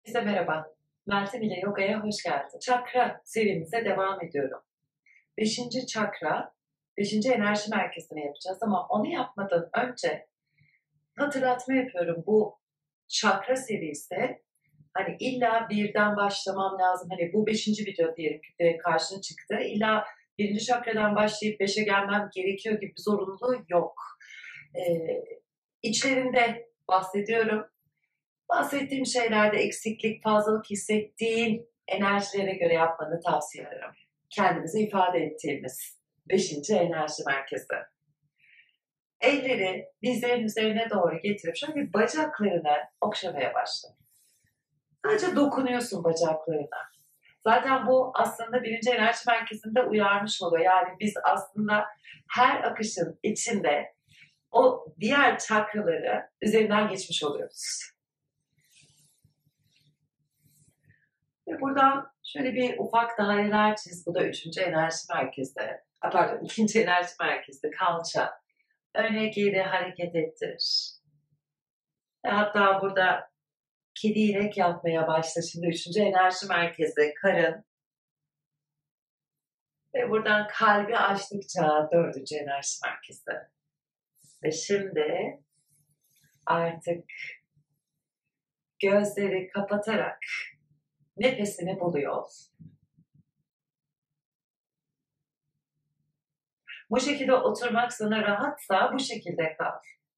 Herkese merhaba. Meltem ile Yoga'ya hoş geldin. Çakra serimize devam ediyorum. Beşinci çakra, beşinci enerji merkezini yapacağız ama onu yapmadan önce hatırlatma yapıyorum. Bu çakra serisi hani illa birden başlamam lazım. Hani bu beşinci video diyelim ki direkt karşına çıktı. İlla birinci çakradan başlayıp beşe gelmem gerekiyor gibi bir zorunluluğu yok. İçlerinde bahsediyorum. Bahsettiğim şeylerde eksiklik, fazlalık hissettiğin enerjilere göre yapmanı tavsiye ederim. Kendimizi ifade ettiğimiz beşinci enerji merkezi. Elleri dizlerin üzerine doğru getirip şöyle bir bacaklarını okşamaya başla. Sadece dokunuyorsun bacaklarına. Zaten bu aslında birinci enerji merkezinde uyarmış oluyor. Yani biz aslında her akışın içinde o diğer çakraları üzerinden geçmiş oluyoruz. Ve buradan şöyle bir ufak daireler çiz. Bu da üçüncü enerji merkezde. Pardon, ikinci enerji merkezde kalça. Öne geri hareket ettir. Ve hatta burada kedi inek yapmaya başla. Şimdi üçüncü enerji merkezi karın. Ve buradan kalbi açtıkça dördüncü enerji merkezi. Ve şimdi artık gözleri kapatarak nefesini buluyor. Bu şekilde oturmak sana rahatsa bu şekilde kal.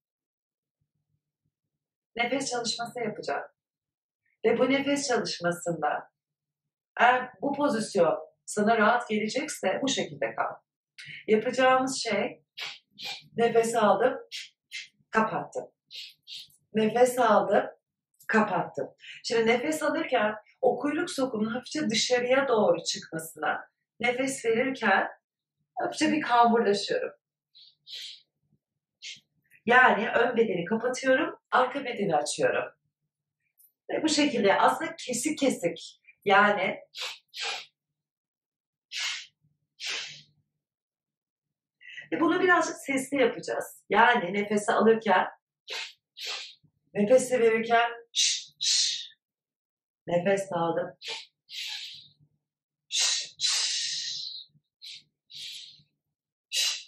Nefes çalışması yapacağım. Ve bu nefes çalışmasında eğer bu pozisyon sana rahat gelecekse bu şekilde kal. Yapacağımız şey nefes aldım, kapattım. Nefes aldım, kapattım. Şimdi nefes alırken o kuyruk sokumunun hafifçe dışarıya doğru çıkmasına, nefes verirken hafifçe bir kamburlaşıyorum. Yani ön bedeni kapatıyorum, arka bedeni açıyorum. Ve bu şekilde aslında kesik kesik yani bunu birazcık sesli yapacağız. Yani nefesi alırken, nefesi verirken şş, şş, nefes aldım. Şş, şş, şş,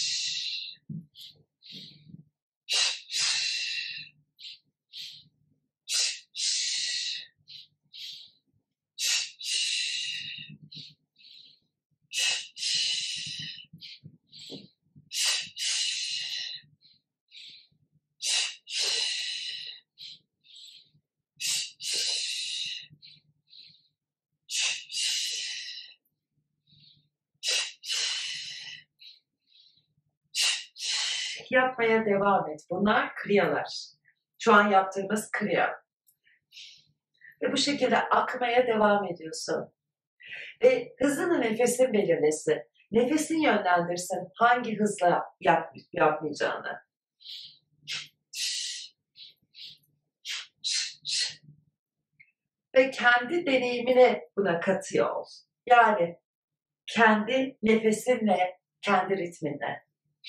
yapmaya devam et. Bunlar kriyalar. Şu an yaptığımız kriya. Ve bu şekilde akmaya devam ediyorsun. Ve hızını nefesin belirlesin. Nefesin yönlendirsin hangi hızla yapmayacağını. Ve kendi deneyimine buna katıyor ol. Yani kendi nefesinle, kendi ritminle.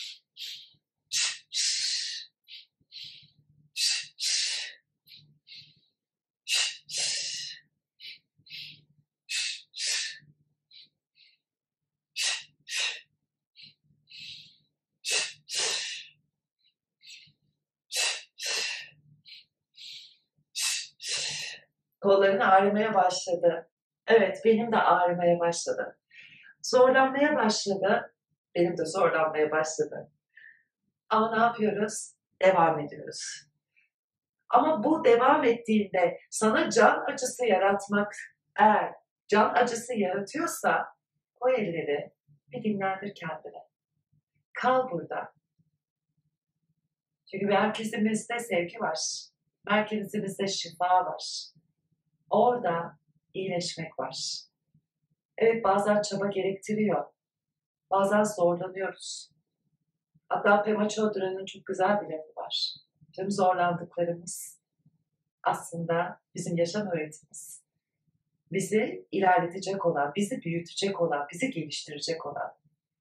Kolların ağrımaya başladı. Evet, benim de ağrımaya başladı. Zorlanmaya başladı. Benim de zorlanmaya başladı. Ama ne yapıyoruz? Devam ediyoruz. Ama bu devam ettiğinde sana can acısı yaratmak, eğer can acısı yaratıyorsa o elleri bir dinlendir kendine. Kal burada. Çünkü merkezimizde sevgi var. Merkezimizde şifa var. Orada iyileşmek var. Evet, bazen çaba gerektiriyor. Bazen zorlanıyoruz. Hatta Pema Chodra'nın çok güzel bir lafı var. Tüm zorlandıklarımız aslında bizim yaşam öğretimiz. Bizi ilerletecek olan, bizi büyütecek olan, bizi geliştirecek olan.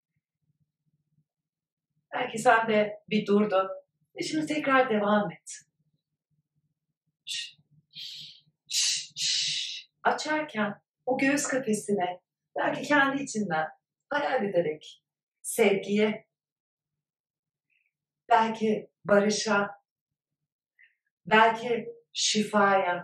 Belki sen de bir durdun. Şimdi tekrar devam et. açarken o göğüs kafesine belki kendi içinden hayal ederek sevgiye, belki barışa, belki şifaya,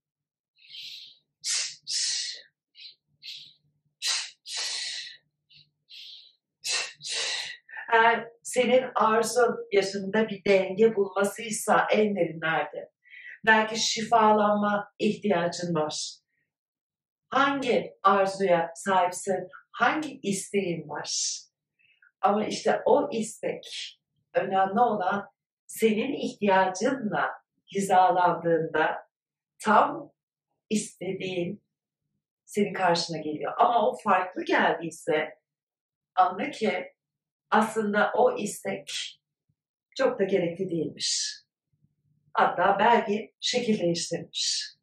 eğer senin arzun yaşamında bir denge bulmasıysa en derinlerde, belki şifalanma ihtiyacın var. Hangi arzuya sahipsin? Hangi isteğin var? Ama işte o istek, önemli olan senin ihtiyacınla hizalandığında tam istediğin senin karşına geliyor. Ama o farklı geldiyse anla ki aslında o istek çok da gerekli değilmiş. Hatta belki şekil değiştirmiş.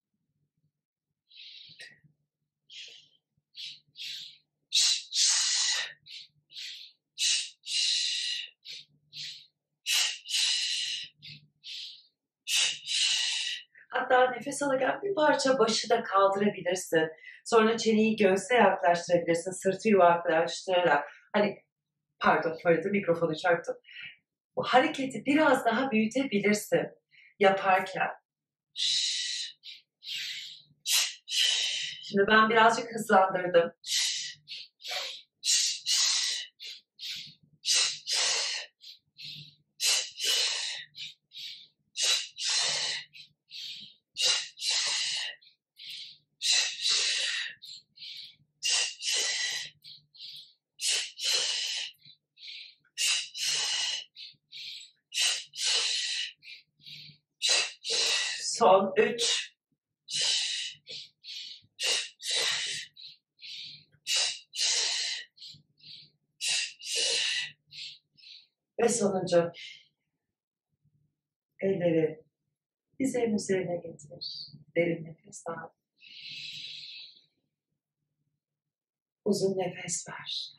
Hatta nefes alırken bir parça başı da kaldırabilirsin. Sonra çeneyi göğse yaklaştırabilirsin. Sırtı yuvarlaştırarak. Hani pardon mikrofonu çarptım. Bu hareketi biraz daha büyütebilirsin yaparken. Şimdi ben birazcık hızlandırdım. Son 3. Ve sonuncu. Elleri dizlerin üzerine getir. Derin nefes al. Uzun nefes ver.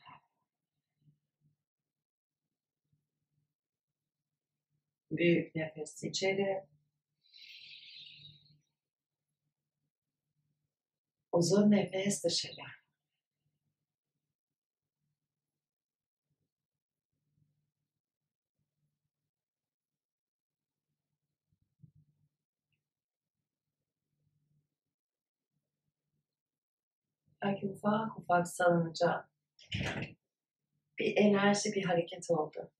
Büyük nefes içeri. Uzun nefes dışarı. Belki ufak ufak salınacak bir enerji, bir hareket oldu.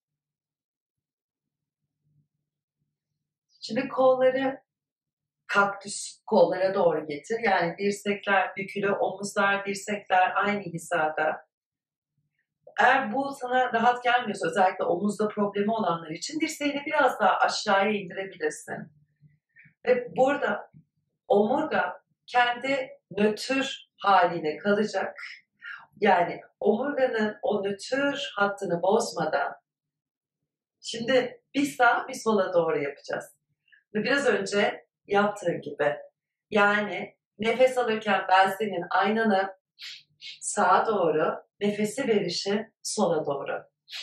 Şimdi kolları kaktüs kollara doğru getir. Yani dirsekler bükülü, omuzlar, dirsekler aynı hizada. Eğer bu sana rahat gelmiyorsa, özellikle omuzda problemi olanlar için dirseğini biraz daha aşağıya indirebilirsin. Ve burada omurga kendi nötr haline kalacak. Yani omurganın o nötr hattını bozmadan şimdi bir sağa bir sola doğru yapacağız. Ve biraz önce yaptığım gibi. Yani nefes alırken ben senin aynanı sağa doğru, nefesi verişi sola doğru.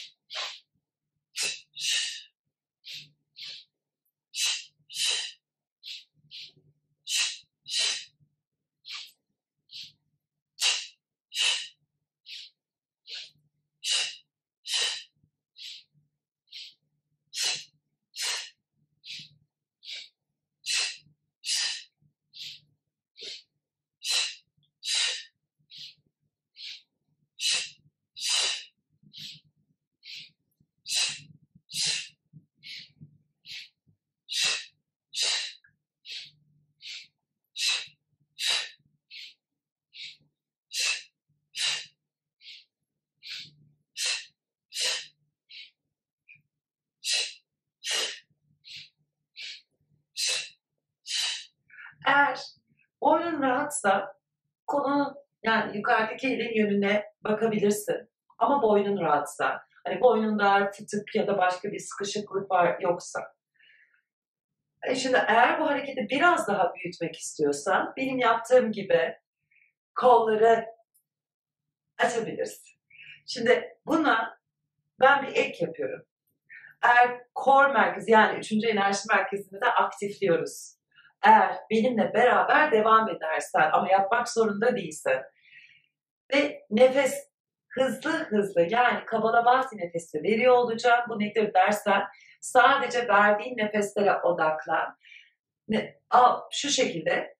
Eğer boynun rahatsa kolunun yani yukarıdaki elin yönüne bakabilirsin. Ama boynun rahatsa, hani boynunda fıtık ya da başka bir sıkışıklık var yoksa. Şimdi eğer bu hareketi biraz daha büyütmek istiyorsan benim yaptığım gibi kolları açabilirsin. Şimdi buna ben bir ek yapıyorum. Eğer core merkezi yani 3. enerji merkezini de aktifliyoruz. Eğer benimle beraber devam edersen, ama yapmak zorunda değilsin. Ve nefes hızlı hızlı, yani Kapalabhati nefesi veriyor olacağım. Bu nedir dersen, sadece verdiğin nefeslere odaklan. Şu şekilde.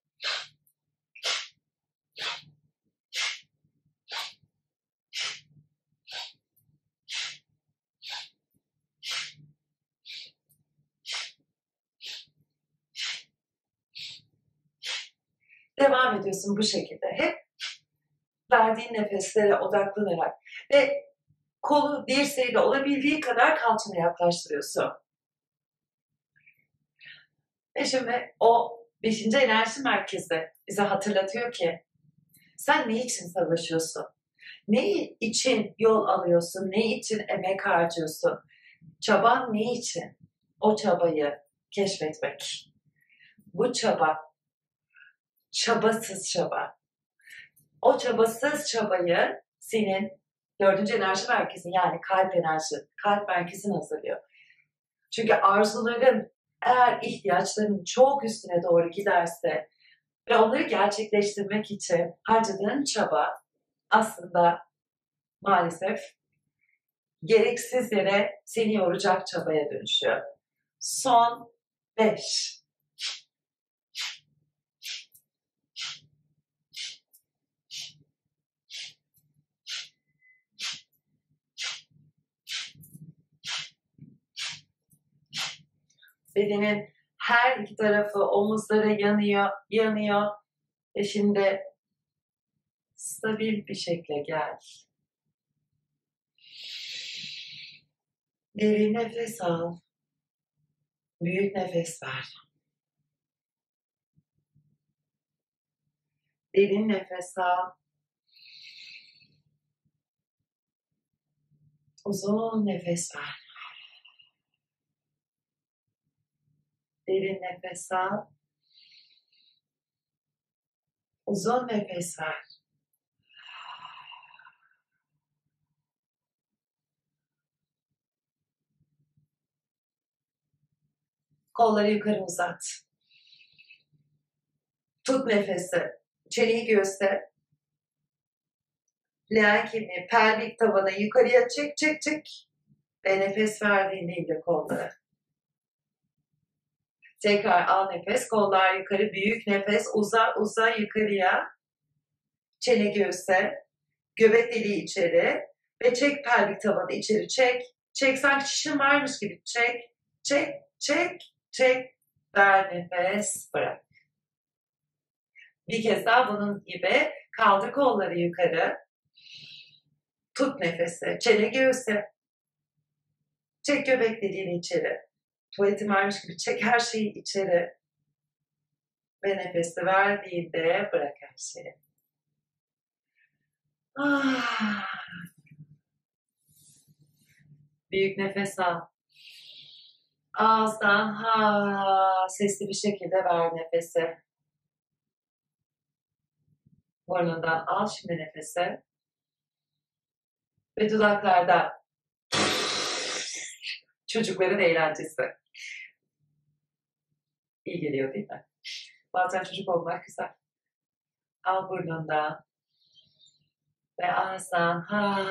Devam ediyorsun bu şekilde. Hep verdiğin nefeslere odaklanarak ve kolu dirseğiyle olabildiği kadar kalçana yaklaştırıyorsun. Ve şimdi o 5. enerji merkezi bize hatırlatıyor ki sen ne için savaşıyorsun? Ne için yol alıyorsun? Ne için emek harcıyorsun? Çaban ne için? O çabayı keşfetmek. Bu çaba, çabasız çaba. O çabasız çabayı senin 4. enerji merkezin, yani kalp merkezin hazırlıyor. Çünkü arzuların, eğer ihtiyaçların çok üstüne doğru giderse ve onları gerçekleştirmek için harcadığın çaba aslında maalesef gereksiz yere seni yoracak çabaya dönüşüyor. Son 5. Bedenin her iki tarafı, omuzları yanıyor ve şimdi stabil bir şekilde gel. Derin nefes al. Büyük nefes ver. Derin nefes al. Uzun nefes ver. Derin nefes al. Uzun nefes ver. Kolları yukarı uzat. Tut nefesi. Çeneyi göğüste. Leğen kemiği, pelvik tavanı yukarıya çek çek çek. Ve nefes verdiğinde indir kolları. Tekrar al nefes. Kollar yukarı. Büyük nefes. Uza yukarıya. Çene göğüse. Göbek deliği içeri. Ve çek pelvik tavanı içeri. Çek. Çek. Sanki şişin varmış gibi. Çek. Çek. Çek. Çek. Ver nefes. Bırak. Bir kez daha bunun gibi kaldır kolları yukarı. Tut nefesi. Çene göğüse. Çek göbek deliğini içeri. Tuvaletin varmış gibi çek her şeyi içeri. Ve nefesi verdiğinde bırak her şeyi. Büyük nefes al. Ağızdan sesli bir şekilde ver nefesi. Burnundan al şimdi nefesi. Ve dudaklardan. Çocukların eğlencesi. İyi geliyor değil mi? Bazen çocuk olmak güzel. Al burnundan. Ve ağızdan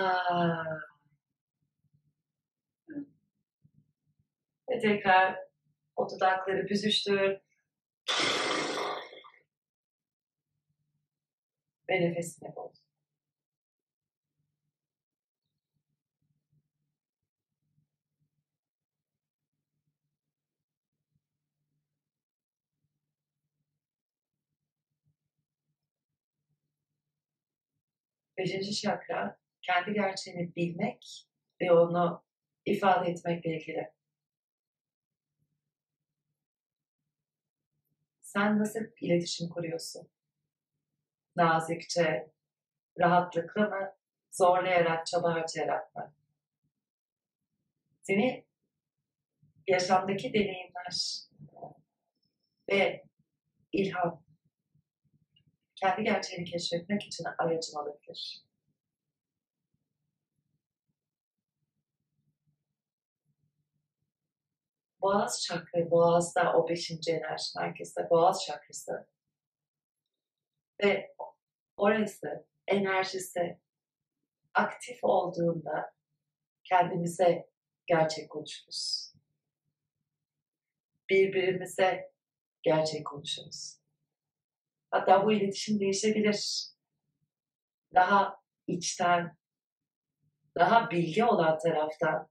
Ve tekrar o dudakları büzüştür. Ve nefesine bul. Beşinci çakra, kendi gerçeğini bilmek ve onu ifade etmekle ilgili. Sen nasıl iletişim kuruyorsun? Nazikçe, rahatlıkla mı, zorlayarak, çaba harcayarak mı? Seni yaşamdaki deneyimler ve ilham, kendi gerçeğini keşfetmek için aracın olabilir. boğaz çakra, boğazda o 5. enerji merkezde, boğaz çakrası ve orası enerjisi aktif olduğunda kendimize gerçek konuşuruz. Birbirimize gerçek konuşuruz. Hatta bu iletişim değişebilir. Daha içten, daha bilgi olan taraftan.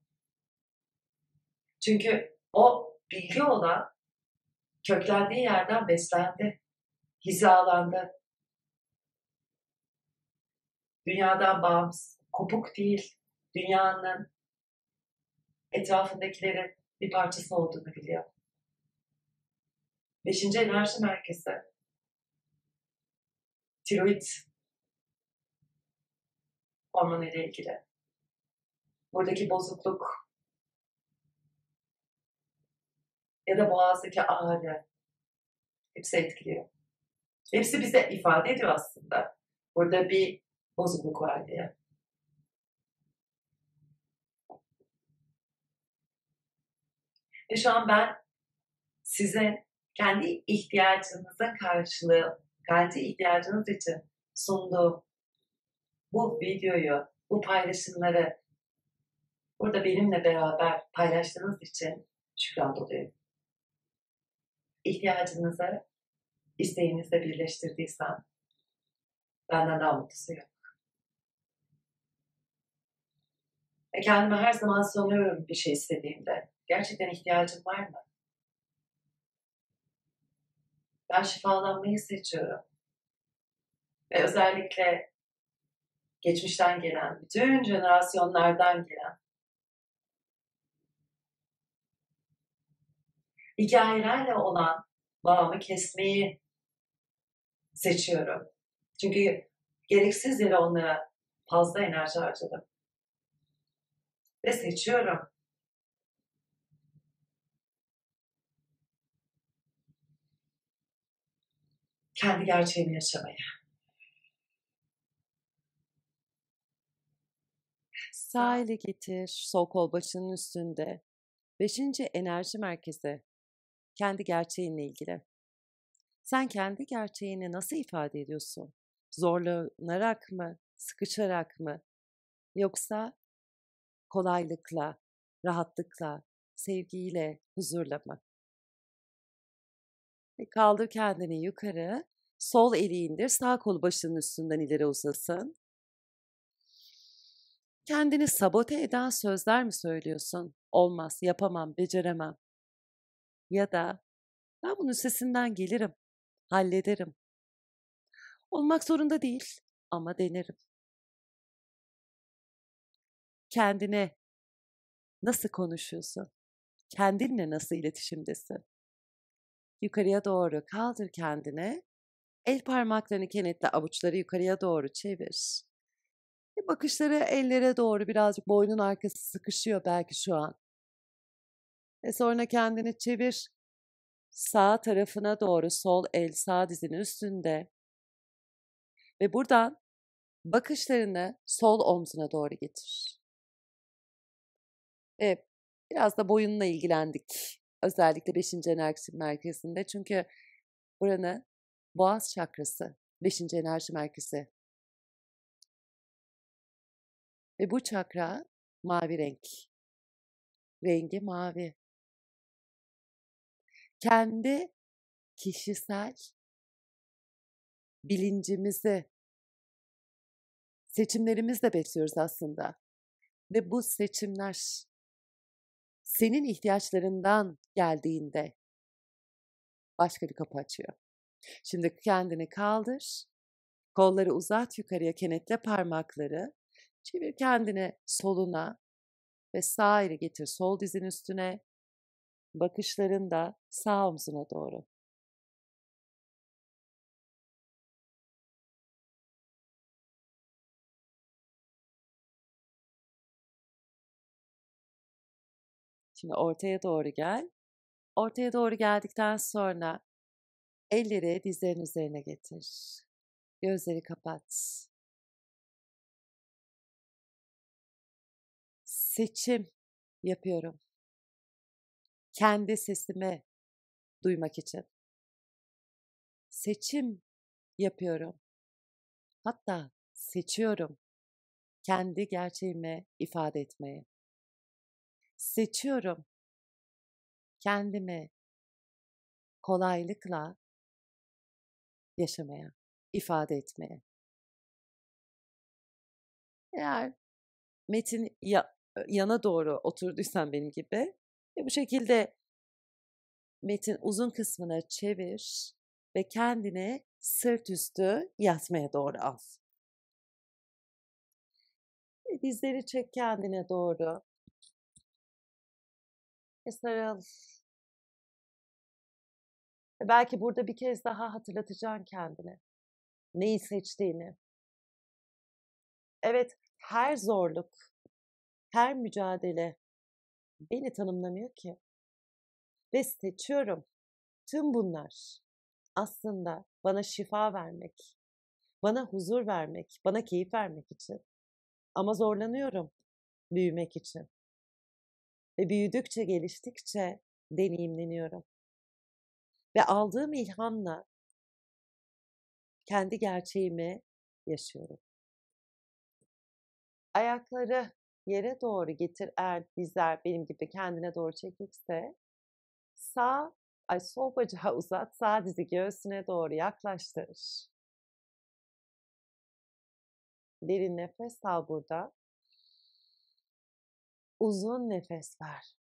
Çünkü o bilgi olan köklendiği yerden beslendi, hizalandı. Dünyadan bağımsız, kopuk değil. Dünyanın etrafındakilerin bir parçası olduğunu biliyor. 5. enerji merkezi, tiroid hormonu ile ilgili. Buradaki bozukluk ya da boğazdaki ağrı hepsi etkiliyor. Hepsi bize ifade ediyor aslında. Burada bir bozukluk var diye. Ve şu an ben size kendi ihtiyacınıza karşılığı, kendi ihtiyacınız için sunduğum bu videoyu, bu paylaşımları burada benimle beraber paylaştığınız için şükran doluyorum. İhtiyacınızı isteğinizle birleştirdiysem benden daha mutlusu yok. Ve kendime her zaman soruyorum bir şey istediğimde. Gerçekten ihtiyacım var mı? Ben şifalanmayı seçiyorum. Ve özellikle geçmişten gelen, bütün jenerasyonlardan gelen hikayelerle olan bağımı kesmeyi seçiyorum. Çünkü gereksiz yere onlara fazla enerji harcadım. Ve seçiyorum. Kendi gerçeğimi yaşamayı. Sağ eli getir, sol kol başının üstünde. 5. enerji merkezi, kendi gerçeğinle ilgili. Sen kendi gerçeğini nasıl ifade ediyorsun? Zorlanarak mı, sıkışarak mı? Yoksa kolaylıkla, rahatlıkla, sevgiyle, huzurla mı? Kaldır kendini yukarı, sol eli indir, sağ kol başının üstünden ileri uzasın. Kendini sabote eden sözler mi söylüyorsun? Olmaz, yapamam, beceremem. Ya da ben bunun üstesinden gelirim, hallederim. Olmak zorunda değil ama denerim. Kendine nasıl konuşuyorsun? Kendinle nasıl iletişimdesin? Yukarıya doğru kaldır kendini. El parmaklarını kenetle, avuçları yukarıya doğru çevir. Bakışları ellere doğru, birazcık boynun arkası sıkışıyor belki şu an. Sonra kendini çevir. Sağ tarafına doğru, sol el sağ dizinin üstünde. Ve buradan bakışlarını sol omzuna doğru getir. Biraz da boyunla ilgilendik. Özellikle 5. enerji merkezinde. Çünkü buranın boğaz çakrası, 5. enerji merkezi. Ve bu çakra mavi renk. Rengi mavi. Kendi kişisel bilincimizi seçimlerimizle besliyoruz aslında. Ve bu seçimler senin ihtiyaçlarından geldiğinde başka bir kapı açıyor. Şimdi kendini kaldır, kolları uzat yukarıya, kenetle parmakları, çevir kendini soluna ve sağ eli getir sol dizin üstüne, bakışların da sağ omzuna doğru. Şimdi ortaya doğru gel. Ortaya doğru geldikten sonra elleri dizlerin üzerine getir. Gözleri kapat. Seçim yapıyorum. kendi sesimi duymak için. Seçim yapıyorum. Hatta seçiyorum kendi gerçeğimi ifade etmeyi. Seçiyorum kendimi kolaylıkla yaşamaya, ifade etmeye. Eğer metin yana doğru oturduysan benim gibi ve bu şekilde metin uzun kısmını çevir ve kendini sırt üstü yatmaya doğru al. Dizleri çek kendine doğru. Ve sarıl. Belki burada bir kez daha hatırlatacaksın kendine. Neyi seçtiğini. Evet, her zorluk, her mücadele beni tanımlamıyor ki. Ve seçiyorum. Tüm bunlar aslında bana şifa vermek, bana huzur vermek, bana keyif vermek için. Ama zorlanıyorum büyümek için. Ve büyüdükçe, geliştikçe deneyimleniyorum. Ve aldığım ilhamla kendi gerçeğimi yaşıyorum. Ayakları yere doğru getir eğer dizler benim gibi kendine doğru çekikse. Sol bacağı uzat, sağ dizi göğsüne doğru yaklaştır. Derin nefes al burada. Uzun nefes ver.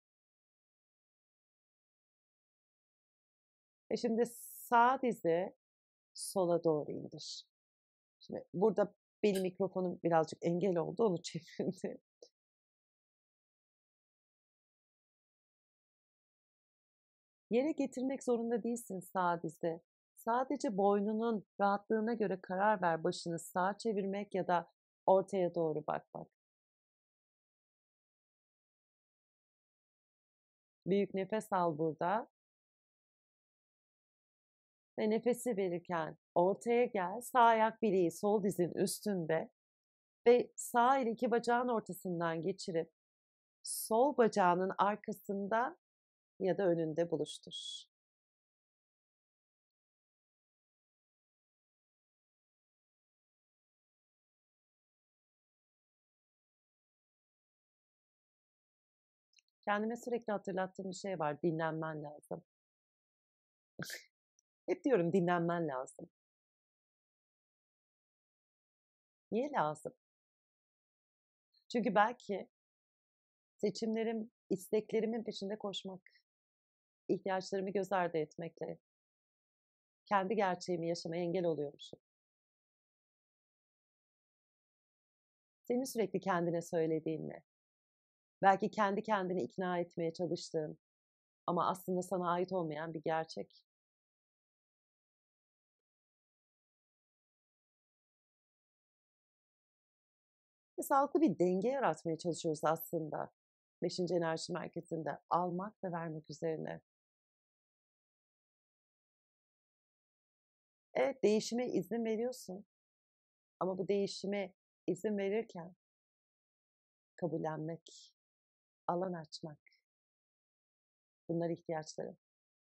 Ve şimdi sağ dizi sola doğru indir. Şimdi burada benim mikrofonum birazcık engel oldu, onu çevirdim. Yere getirmek zorunda değilsin sağ dizi. Sadece boynunun rahatlığına göre karar ver başını sağa çevirmek ya da ortaya doğru bakmak. Büyük nefes al burada. Ve nefesi verirken ortaya gel. Sağ ayak bileği sol dizin üstünde. Ve sağ el iki bacağın ortasından geçirip sol bacağının arkasında ya da önünde buluştur. Kendime sürekli hatırlattığım bir şey var. Dinlenmen lazım. Hep diyorum dinlenmen lazım. Niye lazım? Çünkü belki seçimlerim, isteklerimin peşinde koşmak, ihtiyaçlarımı göz ardı etmekle kendi gerçeğimi yaşamaya engel oluyormuşum. Senin sürekli kendine söylediğinle, belki kendi kendini ikna etmeye çalıştığın ama aslında sana ait olmayan bir gerçek. Ve sağlıklı bir denge yaratmaya çalışıyoruz aslında. 5. enerji merkezinde almak ve vermek üzerine. Evet, değişime izin veriyorsun. Ama bu değişime izin verirken kabullenmek, alan açmak. Bunlar ihtiyaçlarım.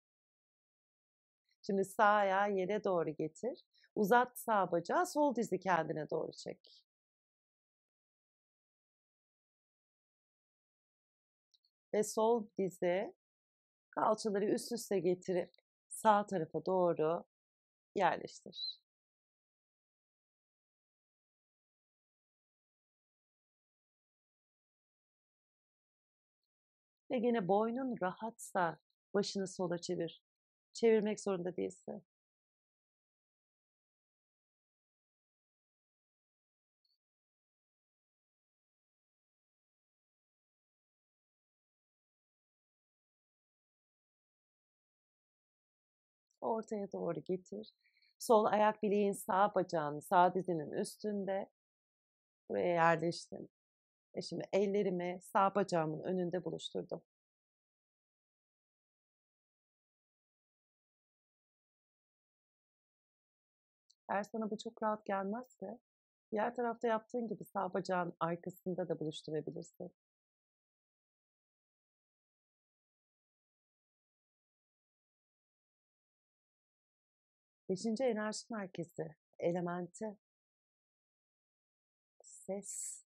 Şimdi sağ ayağı yere doğru getir. Uzat sağ bacağı, sol dizi kendine doğru çek. Ve sol dizi kalçaları üst üste getirip sağ tarafa doğru yerleştir. Ve yine boynun rahatsa başını sola çevir. Çevirmek zorunda değilsin. Ortaya doğru getir. Sol ayak bileğin sağ bacağın, sağ dizinin üstünde. Buraya yerleştim. Ve şimdi ellerimi sağ bacağımın önünde buluşturdum. Eğer sana bu çok rahat gelmezse, diğer tarafta yaptığın gibi sağ bacağın arkasında da buluşturabilirsin. Beşinci enerji merkezi, elementi, ses.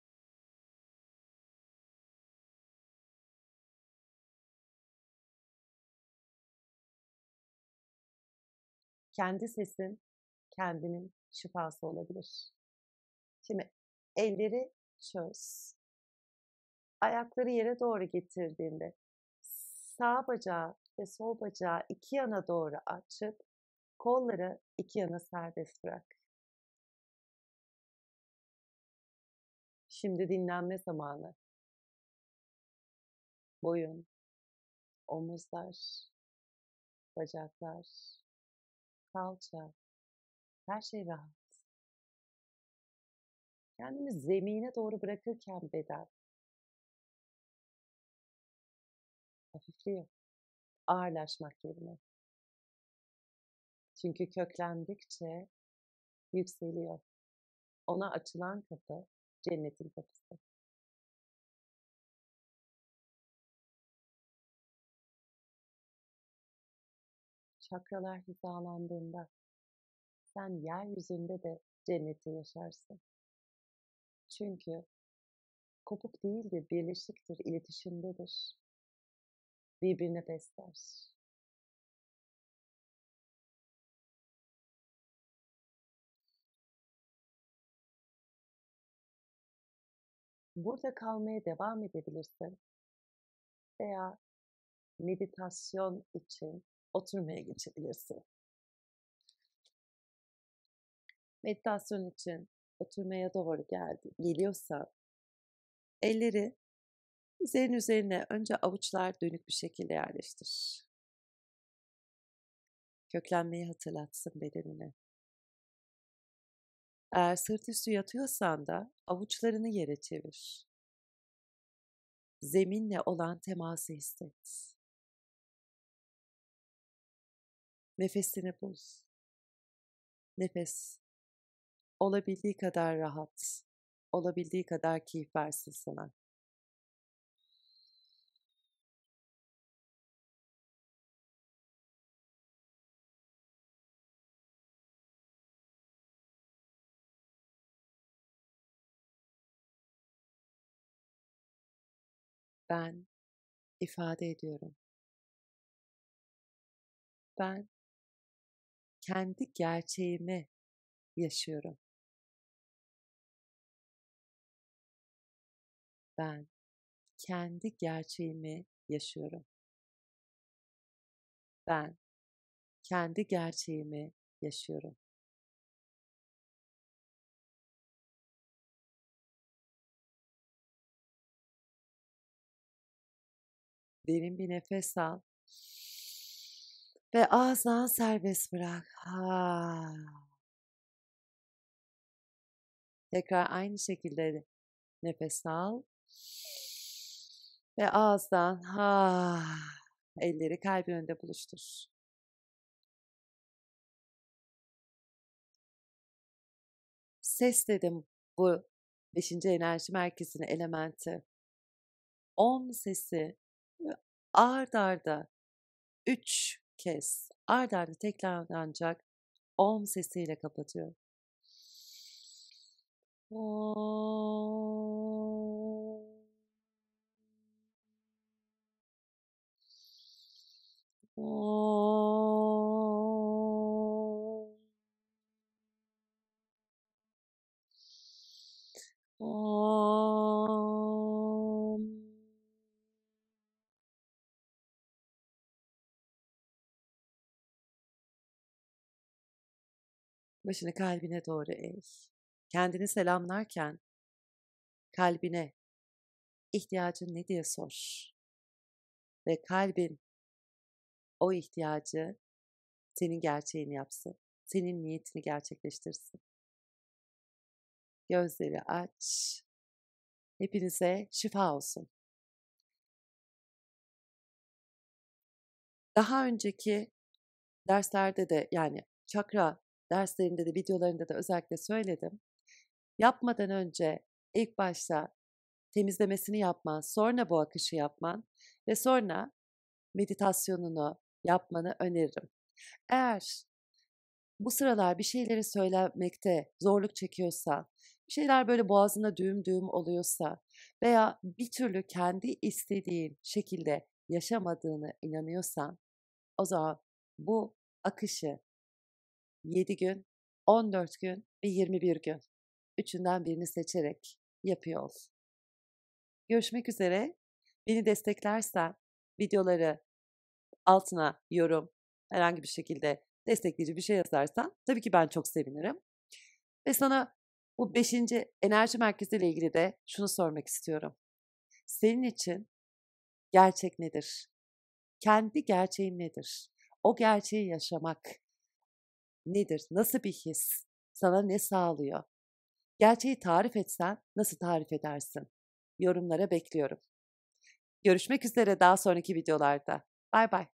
Kendi sesin kendinin şifası olabilir. Şimdi elleri çöz. Ayakları yere doğru getirdiğinde sağ bacağı ve sol bacağı iki yana doğru açıp kolları iki yana serbest bırak. Şimdi dinlenme zamanı. Boyun, omuzlar, bacaklar, kalça, her şey rahat. Kendini zemine doğru bırakırken beden hafifliyor. Ağırlaşmak yerine. Çünkü köklendikçe yükseliyor. Ona açılan kapı cennetin kapısı. Çakralar hizalandığında sen yeryüzünde de cenneti yaşarsın. Çünkü kopuk değildir, birleşiktir, iletişimdedir. Birbirine besler. Burada kalmaya devam edebilirsin veya meditasyon için oturmaya geçebilirsin. Meditasyon için oturmaya doğru geliyorsa elleri dizlerin üzerine önce avuçlar dönük bir şekilde yerleştir. Köklenmeyi hatırlatsın bedenine. Eğer sırt üstü yatıyorsan da avuçlarını yere çevir. Zeminle olan teması hisset. Nefesini bul. Nefes olabildiği kadar rahat, olabildiği kadar keyif versin sana. Ben ifade ediyorum. Ben kendi gerçeğimi yaşıyorum. Ben kendi gerçeğimi yaşıyorum. Ben kendi gerçeğimi yaşıyorum. Derin bir nefes al ve ağızdan serbest bırak. Ha. Tekrar aynı şekilde nefes al ve ağızdan ha. Elleri kalbin önünde buluştur. Ses dedim bu 5. enerji merkezinin elementi. Om sesi ard arda 3 kez ard arda tekrarlanacak om sesiyle kapatıyor. Başını kalbine doğru eğ. Kendini selamlarken kalbine ihtiyacın ne diye sor. Ve kalbin o ihtiyacı senin gerçeğini yapsın. Senin niyetini gerçekleştirsin. Gözleri aç. Hepinize şifa olsun. Daha önceki derslerde de yani çakra derslerinde de videolarında da özellikle söyledim. Yapmadan önce ilk başta temizlemesini yapman, sonra bu akışı yapman ve sonra meditasyonunu yapmanı öneririm. Eğer bu sıralar bir şeyleri söylemekte zorluk çekiyorsan, bir şeyler böyle boğazında düğüm düğüm oluyorsa veya bir türlü kendi istediğin şekilde yaşamadığını inanıyorsan, o zaman bu akışı 7 gün, 14 gün ve 21 gün. Üçünden birini seçerek yapıyor ol. Görüşmek üzere. Beni desteklersen videoları altına yorum, herhangi bir şekilde destekleyici bir şey yazarsan tabii ki ben çok sevinirim. Ve sana bu 5. enerji merkeziyle ilgili de şunu sormak istiyorum. Senin için gerçek nedir? Kendi gerçeğin nedir? O gerçeği yaşamak nedir? Nasıl bir his? Sana ne sağlıyor? Gerçeği tarif etsen nasıl tarif edersin? Yorumlara bekliyorum. Görüşmek üzere daha sonraki videolarda. Bay bay.